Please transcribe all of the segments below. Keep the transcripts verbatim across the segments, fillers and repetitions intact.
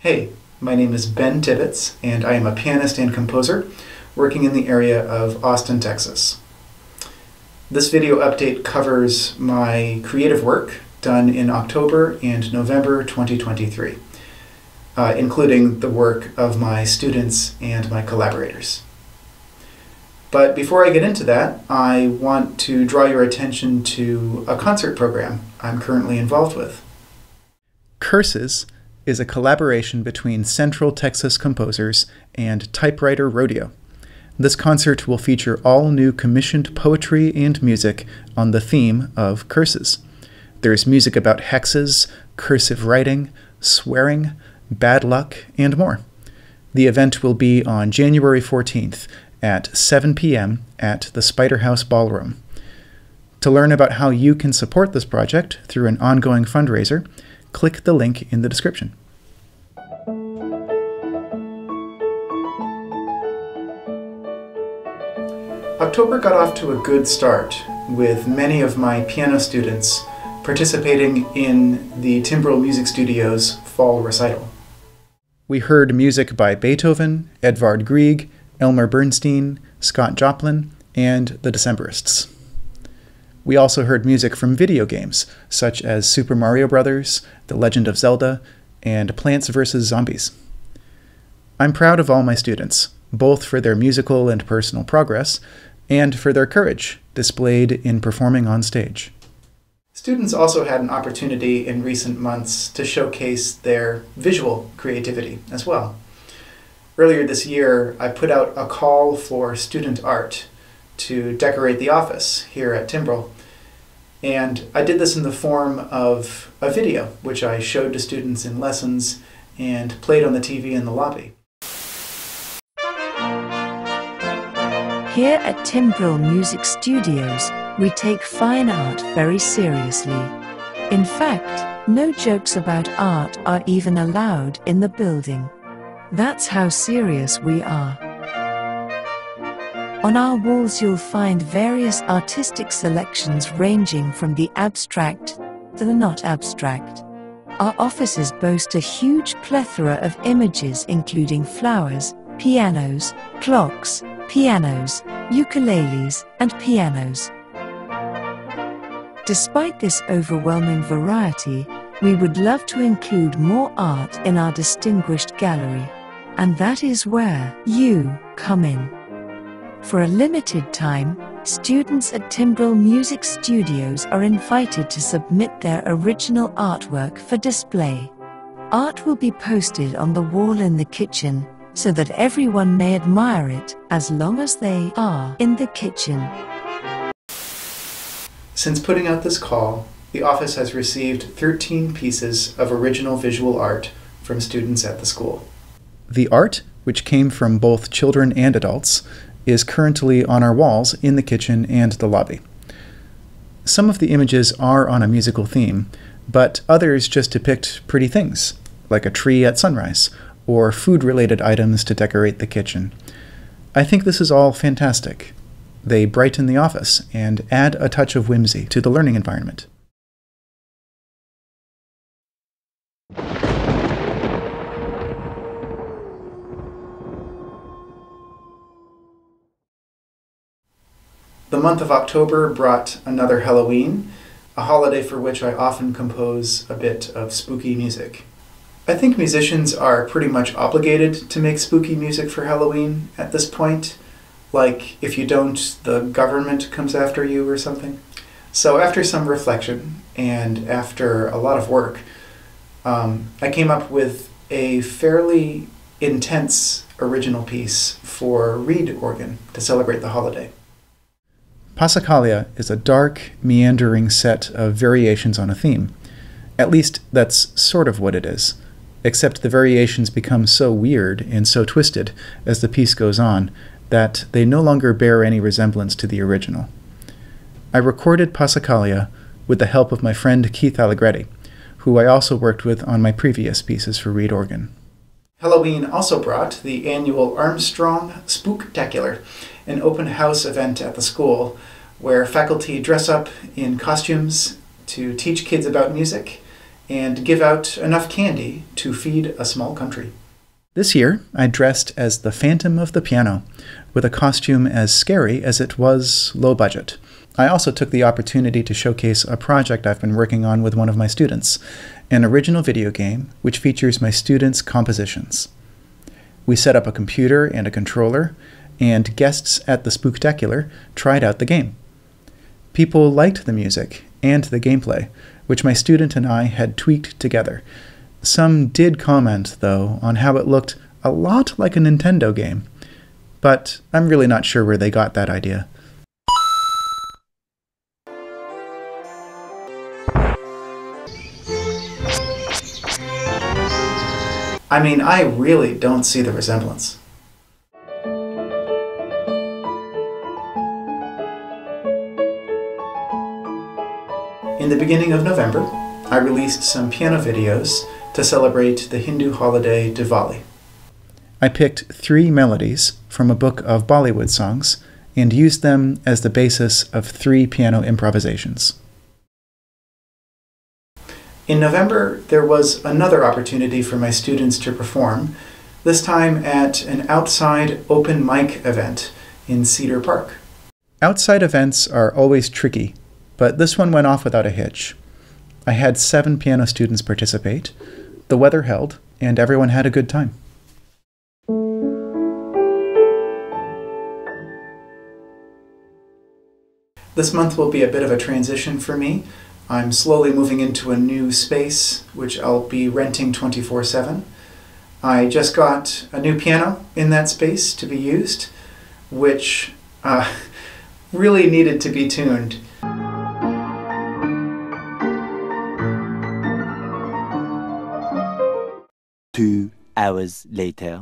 Hey, my name is Ben Tibbetts, and I am a pianist and composer working in the area of Austin, Texas. This video update covers my creative work done in October and November twenty twenty-three, uh, including the work of my students and my collaborators. But before I get into that, I want to draw your attention to a concert program I'm currently involved with. Curses is a collaboration between Central Texas composers and Typewriter Rodeo. This concert will feature all new commissioned poetry and music on the theme of curses. There's music about hexes, cursive writing, swearing, bad luck, and more. The event will be on January fourteenth at seven p m at the Spider House Ballroom. To learn about how you can support this project through an ongoing fundraiser, click the link in the description. October got off to a good start, with many of my piano students participating in the Timbrel Music Studio's fall recital. We heard music by Beethoven, Edvard Grieg, Elmer Bernstein, Scott Joplin, and the Decemberists. We also heard music from video games, such as Super Mario Brothers, The Legend of Zelda, and Plants versus. Zombies. I'm proud of all my students, both for their musical and personal progress, and for their courage displayed in performing on stage. Students also had an opportunity in recent months to showcase their visual creativity as well. Earlier this year, I put out a call for student art to decorate the office here at Timbrel, and I did this in the form of a video, which I showed to students in lessons and played on the T V in the lobby. Here at Timbrel Music Studios, we take fine art very seriously. In fact, no jokes about art are even allowed in the building. That's how serious we are. On our walls you'll find various artistic selections ranging from the abstract to the not abstract. Our offices boast a huge plethora of images including flowers, pianos, clocks, pianos, ukuleles, and pianos. Despite this overwhelming variety, we would love to include more art in our distinguished gallery. And that is where you come in. For a limited time, students at Timbrel Music Studios are invited to submit their original artwork for display. Art will be posted on the wall in the kitchen so that everyone may admire it as long as they are in the kitchen. Since putting out this call, the office has received thirteen pieces of original visual art from students at the school. The art, which came from both children and adults, is currently on our walls in the kitchen and the lobby. Some of the images are on a musical theme, but others just depict pretty things, like a tree at sunrise, or food-related items to decorate the kitchen. I think this is all fantastic. They brighten the office and add a touch of whimsy to the learning environment. The month of October brought another Halloween, a holiday for which I often compose a bit of spooky music. I think musicians are pretty much obligated to make spooky music for Halloween at this point. Like, if you don't, the government comes after you or something. So after some reflection, and after a lot of work, um, I came up with a fairly intense original piece for reed organ to celebrate the holiday. Passacaglia is a dark, meandering set of variations on a theme. At least, that's sort of what it is. Except the variations become so weird and so twisted as the piece goes on that they no longer bear any resemblance to the original. I recorded Passacaglia with the help of my friend Keith Allegretti, who I also worked with on my previous pieces for reed organ. Halloween also brought the annual Armstrong Spooktacular, an open house event at the school where faculty dress up in costumes to teach kids about music and give out enough candy to feed a small country. This year, I dressed as the Phantom of the Piano, with a costume as scary as it was low budget. I also took the opportunity to showcase a project I've been working on with one of my students, an original video game which features my students' compositions. We set up a computer and a controller, and guests at the Spooktacular tried out the game. People liked the music and the gameplay, which my student and I had tweaked together. Some did comment, though, on how it looked a lot like a Nintendo game, but I'm really not sure where they got that idea. I mean, I really don't see the resemblance. In the beginning of November, I released some piano videos to celebrate the Hindu holiday Diwali. I picked three melodies from a book of Bollywood songs and used them as the basis of three piano improvisations. In November, there was another opportunity for my students to perform, this time at an outside open mic event in Cedar Park. Outside events are always tricky, but this one went off without a hitch. I had seven piano students participate, the weather held, and everyone had a good time. This month will be a bit of a transition for me. I'm slowly moving into a new space, which I'll be renting twenty-four seven. I just got a new piano in that space to be used, which uh, really needed to be tuned. Two hours later.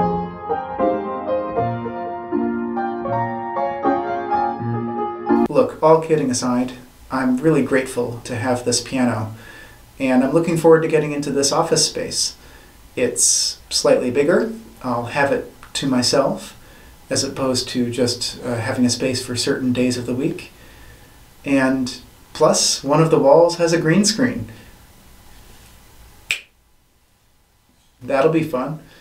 Look, all kidding aside, I'm really grateful to have this piano, and I'm looking forward to getting into this office space. It's slightly bigger. I'll have it to myself, as opposed to just uh, having a space for certain days of the week. And plus, one of the walls has a green screen. That'll be fun.